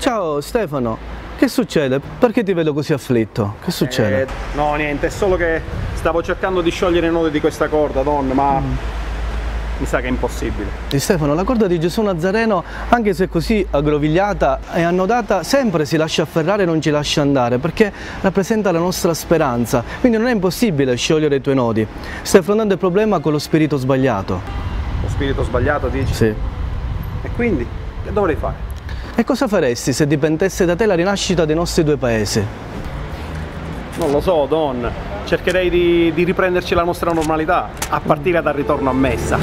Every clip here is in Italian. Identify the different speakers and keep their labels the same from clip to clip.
Speaker 1: Ciao Stefano, che succede? Perché ti vedo così afflitto? Che succede?
Speaker 2: No, niente, è solo che stavo cercando di sciogliere i nodi di questa corda, Don, ma mi sa che è impossibile.
Speaker 1: Di Stefano, la corda di Gesù Nazareno, anche se così aggrovigliata e annodata, sempre si lascia afferrare e non ci lascia andare, perché rappresenta la nostra speranza. Quindi non è impossibile sciogliere i tuoi nodi. Stai affrontando il problema con lo spirito sbagliato.
Speaker 2: Lo spirito sbagliato, dici?
Speaker 1: Sì.
Speaker 2: E quindi, che dovrei fare?
Speaker 1: E cosa faresti se dipendesse da te la rinascita dei nostri due paesi?
Speaker 2: Non lo so, Don. Cercherei di riprenderci la nostra normalità, a partire dal ritorno a messa.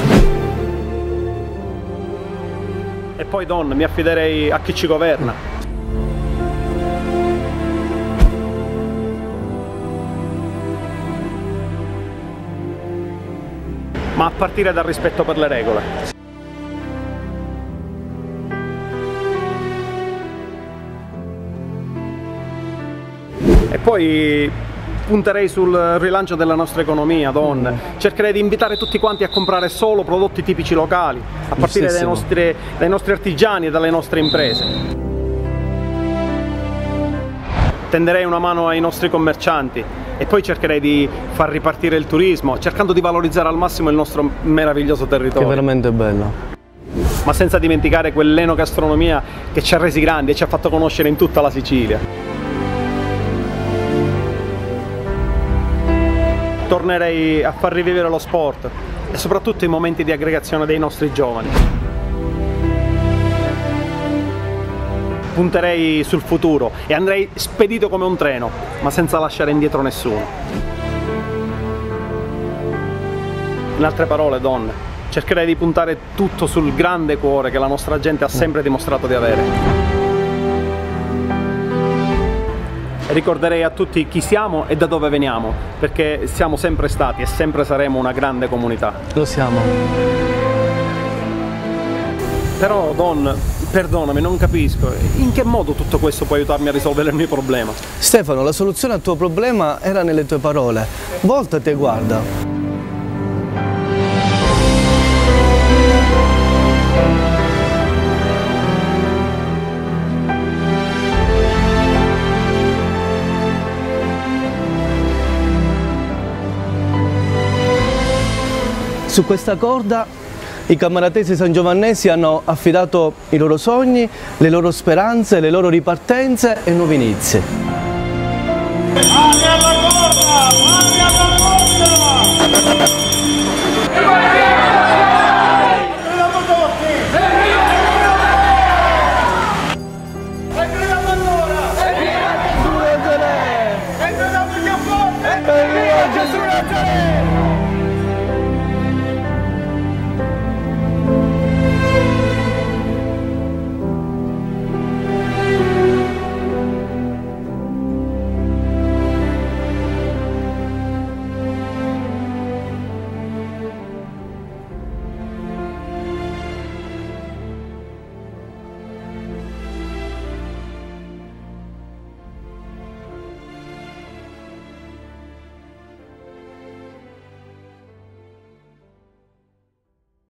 Speaker 2: E poi, Don, mi affiderei a chi ci governa. Ma a partire dal rispetto per le regole. E poi punterei sul rilancio della nostra economia, Don. Cercherei di invitare tutti quanti a comprare solo prodotti tipici locali, a partire dai nostri artigiani e dalle nostre imprese. Tenderei una mano ai nostri commercianti e poi cercherei di far ripartire il turismo, cercando di valorizzare al massimo il nostro meraviglioso territorio.
Speaker 1: Che è veramente bello.
Speaker 2: Ma senza dimenticare quell'enogastronomia che ci ha resi grandi e ci ha fatto conoscere in tutta la Sicilia. Tornerei a far rivivere lo sport e soprattutto i momenti di aggregazione dei nostri giovani. Punterei sul futuro e andrei spedito come un treno, ma senza lasciare indietro nessuno. In altre parole, Don, cercherei di puntare tutto sul grande cuore che la nostra gente ha sempre dimostrato di avere. Ricorderei a tutti chi siamo e da dove veniamo, perché siamo sempre stati e sempre saremo una grande comunità.
Speaker 1: Lo siamo.
Speaker 2: Però, Don, perdonami, non capisco. In che modo tutto questo può aiutarmi a risolvere il mio problema?
Speaker 1: Stefano, la soluzione al tuo problema era nelle tue parole. Voltati e guarda. Su questa corda i Camaratesi sangiovannesi hanno affidato i loro sogni, le loro speranze, le loro ripartenze e nuovi inizi.
Speaker 3: Mani alla corda! Mani alla corda!